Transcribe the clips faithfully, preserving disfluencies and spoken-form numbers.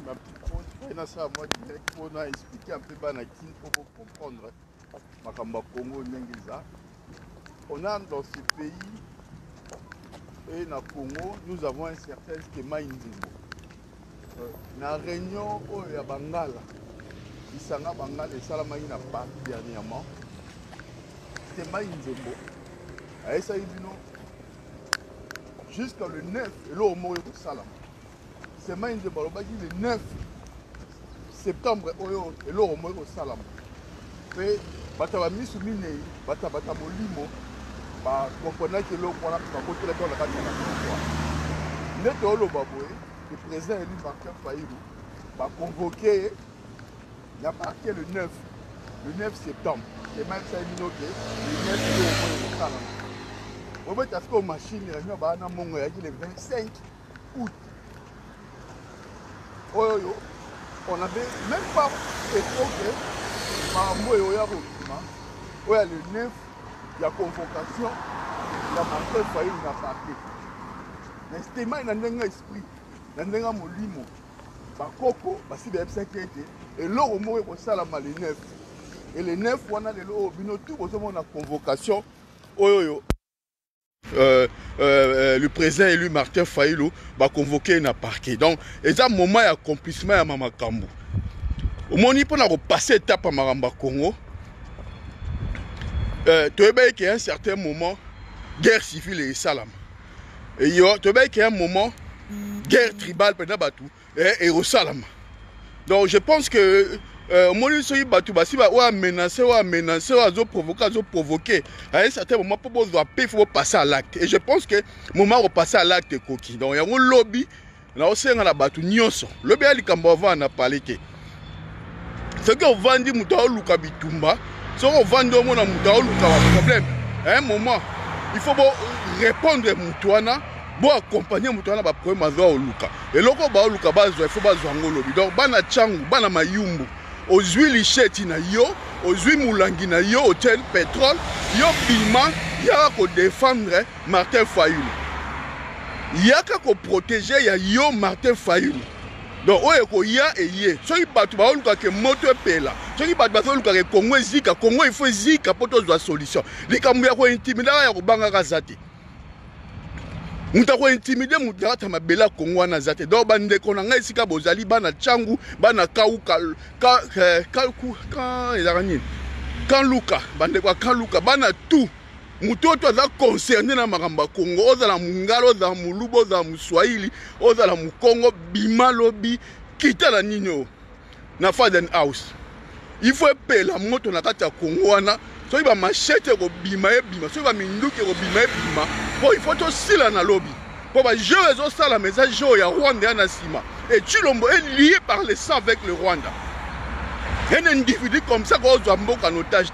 ma petite pause, ça, moi, direct, pour expliquer un peu Banakin pour comprendre ma Kamba Congo Nengiza. On a dans ce pays et dans le Congo, nous avons un certain schéma Nzimbo. Dans la réunion où il y a Bangala, il s'en a Bangala et Salamay n'a pas dernièrement. Schéma Nzimbo. Et ça, il dit non. Jusqu'à le neuf, et là, on mourit au Salam. Schéma Nzimbo, le neuf septembre, et là, on mourit au Salam. Et bataba misu mine bata bata molimo ba comprenant que l'eau qu'on a pas côté la dans la carte de la neto lo baboé le président élu Martin Fayulu va convoquer la partie le neuf le neuf septembre et même ça est noté le neuf au Salam. On va parce que machine réunion ba na mongo ya le vingt-cinq août. Oh yo on avait même pas évoqué il y a le neuf, il y a convocation, il y a Martin Fayulu qui a parlé. Mais c'était mal dans un esprit, dans un molimo. Bakoko, basi be s'inquiéter. Et là, on mourit au Salama le neuf. Et le neuf, on a le lot, tout on a convocation. Oh yo yo. Euh, euh, le président élu Martin Fayulu va convoquer un parquet. Donc, c'est un moment d'accomplissement à Mama Kambu. Au moment où on a passé l'étape à Maramba Congo, euh, tu vois qu'il y a un certain moment, guerre civile et salam. Et tu vois qu'il y a un moment, guerre tribale et au salam. Donc je pense que au moment où on a menacé, on a menacé, on a provoqué, on a provoqué, à un certain moment, il faut passer à l'acte. Et je pense que le moment où on passe à l'acte est coquille. Donc il y a un lobby, on a aussi un lobby, le lobby on a parlé. Ce qu'on vend dit Moutao Luka Bitumba, ce qu'on vend de mon Moutao Luka problème. À un moment, il faut répondre à Moutouana, pour accompagner Moutouana pour problème à Luka. Et là, Luka il faut pas lobby. Donc, Bana Changu, Bana Mayumbu, aux huiles lichettes na yo, aux huiles moulangi na yo, hôtel pétrole, yo bima, il y a qu'à défendre Martin Fayulu. Il y a qu'à protéger yo Martin Fayulu. Donc, il y a et il y a. Si vous avez que moto est là, si vous avez que Congo est zika, Congo il faut zika pour trouver une solution. Les Cambouis ont intimidé, ils ont bangara zati. Nous avons intimidé, nous avons bela Congo na zati. Donc, bande qu'on a ici bozali bana changu, bana kauka, ka ka ka quand Luka, bande quoi quand Luka, bana tout. Mutoto za concerné na Maramba Congo, ozala mungalo, ozala mulubo, ozala muswahili, ozala mukongo, bima lobi, kita la nino na Faden House. Il faut payer la moto na kati ya Congo wana, so iba machete ko bima e bima, so iba minduki ko bima e bima. Bon, il faut to sila na lobby. Pour ba jeu ezo sala message ya Rwanda na sima. Et Chilombo est lié par le sang avec le Rwanda. Un individu comme ça, en otage,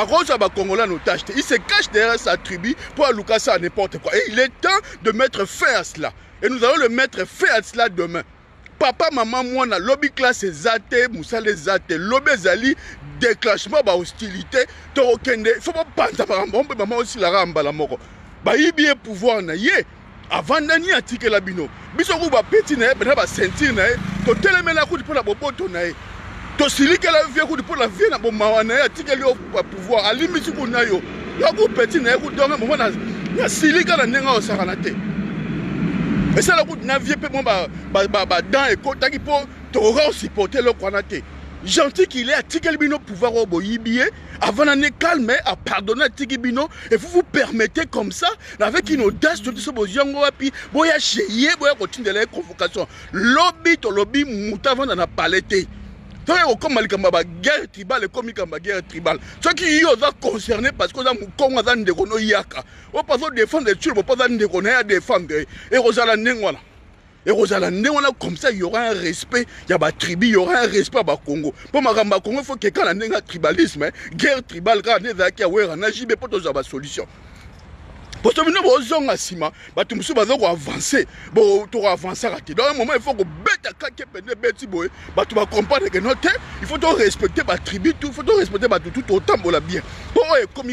il se cache derrière sa tribu pour allouer ça à n'importe quoi. Et il est temps de mettre fin à cela. Et nous allons le mettre fin à cela demain. Papa, maman, moi, na lobby classe zate, moussa les zate, lobby zali, déclenchement, bah hostilité, torokende, il faut pas penser par exemple, maman aussi la ramba la moko. Bah il y a pouvoir na yé. Avant d'année à ticket la bino. Bisou ba petit na, ben ba sentir na, to télémé la route pour la boboto na. To sili que la vie pour la vie na bon mawana ya tika li pouvoir ali misuku na yo ya ko petit na ko donga mo na ya sili ka na nenga o sakana te et ça la ko na vie pe mo ba ba ba dans et ko taki po to ra supporter le kwana te gentil qu'il est à tika bino pouvoir au boyibie avant d'année calme à pardonner tika bino et vous vous permettez comme ça avec une audace de ce boyango api boya cheye boya continue les convocations lobby to lobby muta avant na palette. Comme la guerre tribale, comme la guerre tribale. Ceux qui sont concernés parce que nous sommes en défendre Yaka. On peut défendre les Tchèques, on peut défendre. Et Rosala Nengwana. Et Rosala Nengwana, comme ça, il y aura un respect. Il y a des tribus, il y aura un respect à Congo. Pour Maramba Congo, il faut que quand il y a un tribalisme, guerre tribale, quand il y a un Najibe, pour trouver une solution. Parce que nous avons avancé, nous avons avancé, nous avancé. Dans un moment, il faut que nous nous comprendre que il faut respecter la tribu, il faut respecter tout autant pour la bien. Comme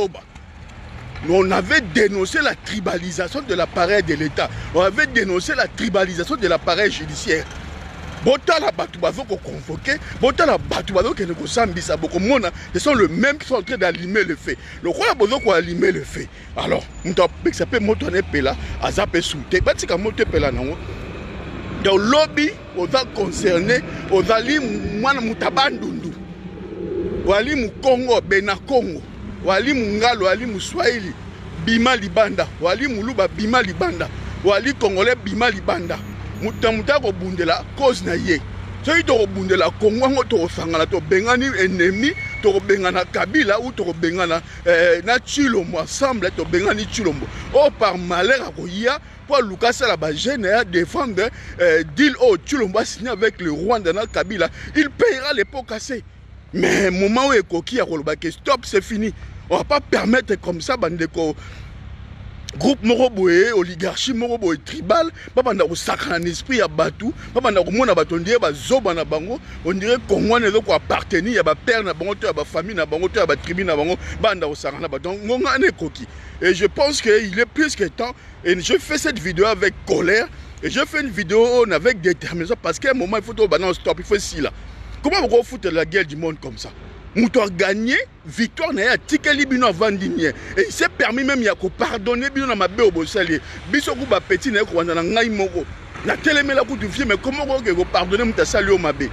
on avait dénoncé la tribalisation de l'appareil de l'État, on avait dénoncé la tribalisation de l'appareil judiciaire. Botala batu bazo ko convoquer, botala batu bazo ke ko sambisa boko mona, ce sont les mêmes qui sont en train d'allumer le feu. Le quoi bazo ko allumer le feu. Alors, m'ta ça peut motoné pela, azape souté, pas tika moté pela nango. Donc lobby aux concernés, aux ali mwana mutabandundu. Wali mu Congo, Bena Congo, wali mu Ngalo, wali mu Swahili, Bima Libanda, wali mu Luba Bima Libanda, wali Congolais Bima Libanda. Mutamuta ko bundela cause na ye. So ito ko bundela Congo ngo to sangala to bengani ennemi, to bengana Kabila ou to bengana eh, na Chilombo ensemble to bengani Chilombo. Oh par malheur ko ya pour Lucas la bagène à défendre euh, deal au Chilombo signé avec le Rwanda na Kabila, il payera les pots cassés. Mais moment où Ekoki a que stop, c'est fini. On va pas permettre comme ça bandeko groupe moroboé, oligarchie moroboé tribal, pas pendant au sacré en esprit à Batou, pas pendant au monde à Batou, on dirait bah zoba na bango, on dirait qu'on ne doit pas appartenir à ba père na bango, à ba famille na bango, à ba tribu na bango, banda au sacré na Batou. On a un Ekoki. Et je pense qu'il est plus que temps. Et je fais cette vidéo avec colère. Et je fais une vidéo avec détermination parce qu'à un moment il faut tout balancer stop, il faut si là. Comment on va foutre la guerre du monde comme ça? Mouton a gagné, victoire n'a pas tikeli bino vandinier. Et il s'est permis même de pardonner bino na mabe au bossali. Biso kuba petit na ko na ngai moko. Na télémé la coup du film mais comment on va pardonner mouta sali au mabe?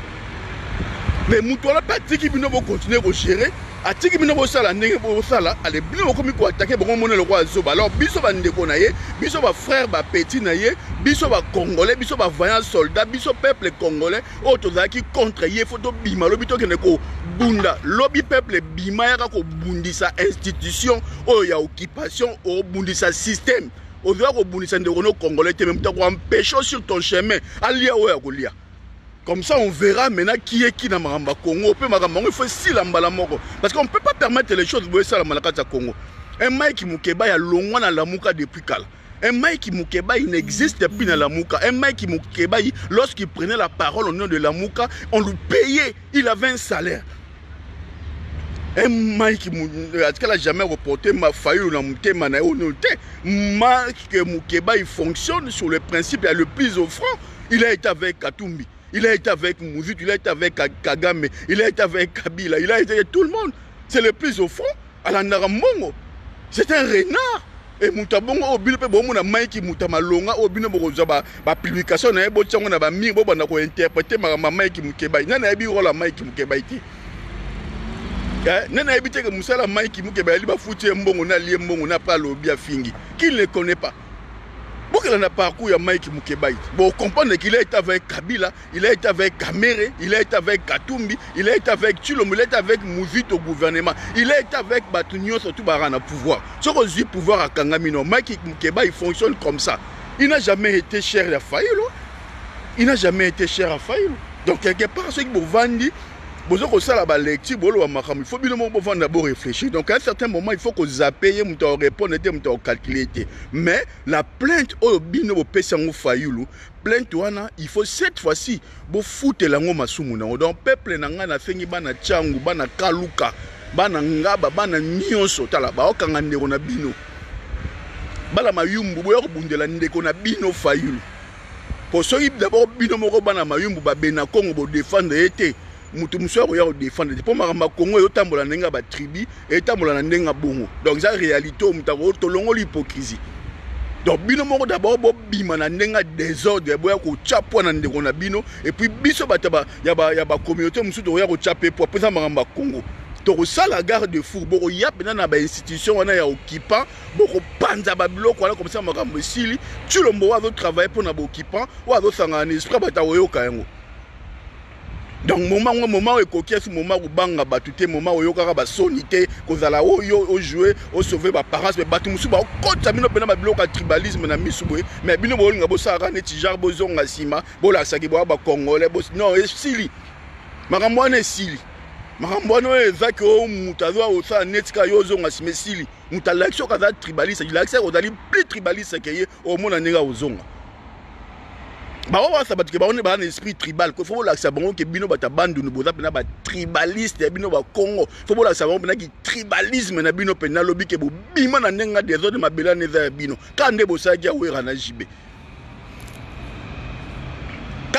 Mais mouton la pas tiki bino va continuer à gérer. A tiki bino bo sala ndenge bo sala, ale bino ko mi ko attaquer bon monnaie le roi zoba. Alors biso ba ndeko na ye, biso ba frère ba petit na ye, biso ba congolais, biso ba vaillant soldat, biso peuple congolais, autozaki contre ye photo bima lobi to kene ko bunda, lobi peuple bima ya ko bundisa institution o ya occupation o bundisa système. O doit ko bundisa ndeko no congolais te même ta ko empêcher sur ton chemin, alia o ya ko lia. Comme ça, on verra maintenant qui est qui dans le Congo. Il faut si la moko. Parce qu'on ne peut pas permettre les choses de ça dans le Congo. Un Mike Mukeba, il y a longtemps dans la Mouka depuis Kala. Un Mike Mukeba, il n'existe plus dans la Mouka. Un Mike Mukeba, lorsqu'il prenait la parole au nom de la Mouka, on lui payait. Il avait un salaire. Un Mike Mukeba n'a jamais reporté ma faille ou la Mouté Manaïonoté. Mike Mukeba, il fonctionne sur le principe le plus offrant. Il a été avec Katumbi. Il a été avec Mouzit, il a été avec Kagame, il a été avec Kabila, il a été avec tout le monde. C'est le plus au fond. À la Naramongo. C'est un renard. Et Moutabongo, au bilpe, bon, mon amai qui moutamalonga, au bino, ma publication, n'a pas de na ba mi, bon, na ko interpréter ma maman qui moukebaï. N'a pas eu la maille qui moukebaï. N'a pas évité que Moussa la maille qui moukebaï, il va foutre un bon, on a lié un bon, on a pas l'obia fingi. Qui ne le connaît pas? Pourquoi il n'a pas parcours à Mike Moukebaï? Bon, comprendre qu'il a été avec Kabila, il a été avec Kamere, il a été avec Katumbi, il a été avec Chilombo, il a été avec Mouzit au gouvernement, il a été avec Batunio, surtout Barana pouvoir. Ce qu'on dit pouvoir à Kangamino, Mike Moukebaï fonctionne comme ça. Il n'a jamais été cher à Faïlo. Il n'a jamais été cher à Faïlo. Donc, quelque part, ce qui vous vendit, il faut bien d'abord réfléchir. Donc à un certain moment, il faut que vous appuyez, vous répondez, vous calculez. Mais la plainte au bino au pesango fayulu, plainte wana, il faut cette fois-ci vous foutre la ngoma sumuna. Donc peuple nanga na fengi bana changu, bana kaluka, bana ngaba, bana nyonso tala ba okanga ndeko na bino. Bala mayumbu boyo bundela ndeko na bino fayulu. Pour ceux qui d'abord bino moko bana mayumbu ba bena Congo bo défendre été. Mutu muso ya défendre pour maramba Congo yo tambola nenga ba tribu et tambola na nenga bongo. Donc ça réalité o mutako to longo l'hypocrisie. Donc bino moko d'abord bo bima na nenga désordre boya ko chapo na ndeko na bino et puis biso bataba ya ba ya ba communauté musu to ya ko chaper pour pesa maramba Congo. Donc ça la garde de fou boko ya pena na ba institution wana ya occupant boko panza ba biloko wana comme ça makambo sili Chilombo wa do travailler pour na ba occupant wa do sanga en esprit bata oyoka yango. Donc moment où moment où ekoki ce moment où banga batute moment où yoka ba sonité kozala o yo o jouer o sauver ba parents mais batu musu ba kota bino pena ba biloko tribalisme na misuboye mais bino bo nga bo sara ne ti jar bo zonga sima bo la saki bo ba congolais bo non sili makambo wana sili makambo wana ezaki o mutazo o sa netika yo zonga sima sili mutalaxo kaza tribaliste il accès aux ali plus tribaliste que ye au mona nenga o zonga. Bah on va ça parce que bah on est dans un esprit tribal. Il faut que ça bon que bino bata bandu nous boza pena ba tribaliste bino ba Congo. Il faut que ça bon pena qui tribalisme na bino pena lobby que bo bima na nenga des autres ma bela neza bino. Quand ndebo sa dia wera na jibe. Quand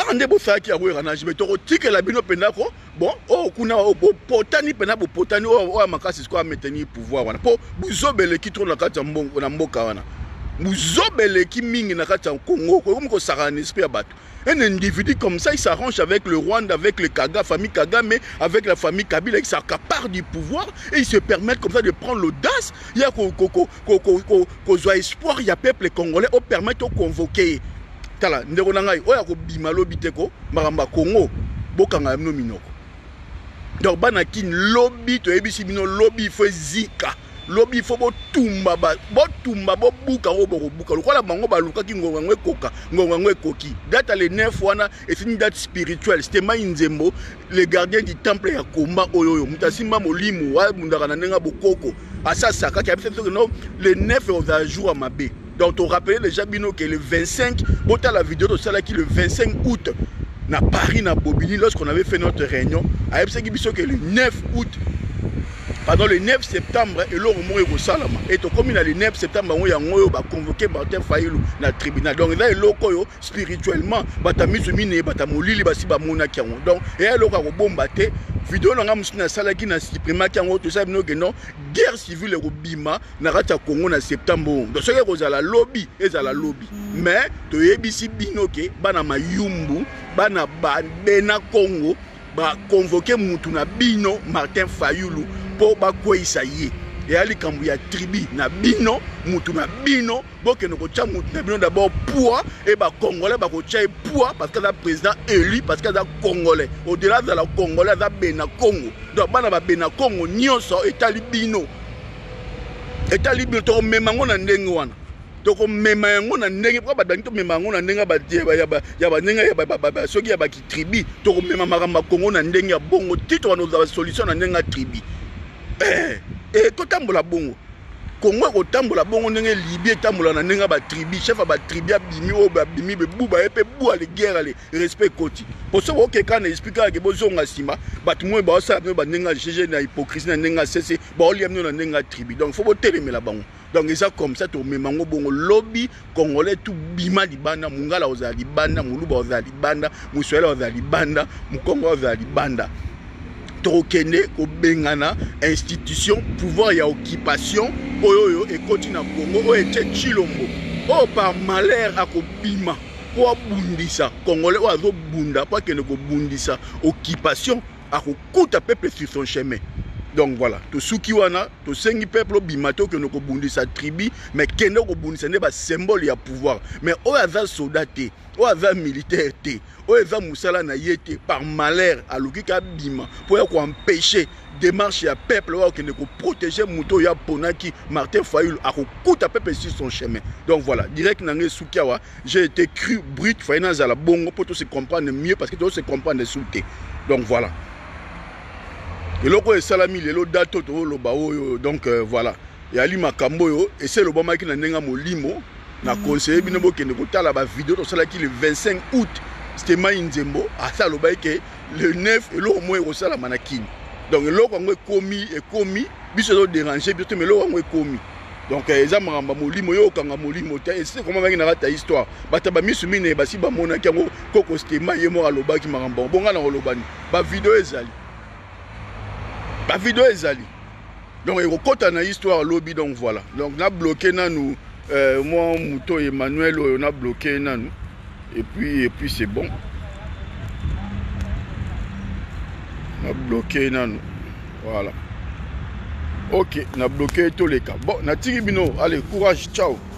ande bo ça qui a wera na jibe to tike la bino pendako bon oh kuna o potani pena bo potani o makasi ko maintenir pouvoir wana po buzobele ki tro na kati mbongo na mboka wana buzobele ki mingi na kati Congo ko ko sara esprit bato. Un individu comme ça, il s'arrange avec le Rwanda, avec le Kaga, famille Kagame, avec la famille Kabila, il s'accapare du pouvoir et il se permet comme ça de prendre l'audace. Il y a qu'on espoir, il y a peuple congolais, on permet de convoquer. Tala, nderonangai, oya ko bimalo biteko, maramba Congo, bokanga mno minoko. Donc banakin lobby, to ebisi bino lobby il faut zika. Lobby il faut bo tumba ba bo tumba bo buka o bo buka lokola bango ba luka ki ngonga ngwe koka ngonga ngwe koki date le neuf wana et c'est une date spirituelle c'était Mainzembo le gardien du temple ya komba oyoyo mutasimba molimo wa mundaka na nenga bokoko asa saka ki abisa que non le neuf au jour à mabe. Donc on rappelle déjà bino que le vingt-cinq bota la vidéo de ça qui le vingt-cinq août na Paris na Bobigny lorsqu'on avait fait notre réunion abisa ki biso que le neuf août pendant le neuf septembre, et l'on est au Salama. Et comme il a le neuf septembre, on a convoqué Martin Fayulu dans le tribunal. Donc là, il est spirituellement, il a mis le mine, il a mis le mine, donc il a bombarder. Vidéo n'a pas na sala qui n'a supprimé tout ça que non guerre civile au Bima na rata Congo na septembre. Donc ce que la lobby et la lobby. Mais to yebisi binoke bana mayumbu bana bana Congo ba convoquer mutu na bino Martin Fayulu pour ba kwisa ye. Et ali kambu ya tribi na bino mutu na bino boke no ko cha mutu na bino d'abord poids et ba congolais ba ko cha poids parce que le président élu parce que le congolais au-delà de la congolais da bena Congo. Donc bana ba bena Congo nyonso etali bino. Etali bino to memango na ndenge wana. Donc même on a n'engagé pas d'anito même on a n'engagé pas yaba yaba yaba n'engagé yaba yaba ceux qui yaba qui tribu donc même maramba Congo na n'engagé bongo titre on a solution na n'engagé tribu eh et tout tambola bongo Congo ko tambola bongo n'engagé Libye tambola na n'engagé ba tribu chef ba tribu bimi o ba bimi be buba epe bua les guerres les respect koti pour ça que quand expliquer que bozo ngasima batu mo ba sa ba n'engagé gégé na hypocrisie na n'engagé cessé ba oli amno na n'engagé tribu donc faut boter mais la bango. Donc ils ont comme ça tout memango bongo lobby congolais tout bima libanda mungala oza libanda muluba oza libanda muswela oza libanda mukongo oza libanda tokende ko bengana institution pouvoir ya occupation oyoyo et continue na Congo o ete chilombo o par malheur akobima ko bundisa congolais o azo bunda pas que ne ko bundisa occupation akokuta peuple sur son chemin. Donc voilà, tout ce qui wana, tout ce qui peuple bimato que nous kobundi sa tribu, mais que nous kobundi ce n'est pas symbole ya pouvoir. Mais au hasard soldat té, au hasard militaire té, au hasard musala na yete par malheur à l'okika bima pour empêcher démarche ya peuple que nous protéger muto ya ponaki Martin Fayulu à kuta peuple sur son chemin. Donc voilà, direct nangé soukiawa, j'ai été cru brut finance à la bongo pour tout se comprendre mieux parce que tout se comprendre souté. Donc voilà. Et loko e salami lelo dato to loba oyo donc euh, voilà et ali makambo yo et c'est le bon maki na nenga molimo na conseiller bino bokende kotala ba vidéo to sala ki le vingt-cinq août c'était Mainzembo à ça loba ke le neuf et lo mo e sala manakini donc loko ngo komi et komi biso do déranger biso mais loko ngo komi donc eza maramba molimo yo kanga molimo te et c'est comment na ta histoire bata ba misu mine basi ba mona kango koko stema yemo aloba ki maramba bonga na lobani ba vidéo ezali. La vidéo est allée. Donc, il y a une histoire lobby, donc voilà. Donc, on a bloqué nous, euh, moi, Mouto et Emmanuel, on a bloqué nous. Et puis, et puis c'est bon. On a bloqué nous. Voilà. Ok, on a bloqué tous les cas. Bon, on a tiré bino. Allez, courage, ciao.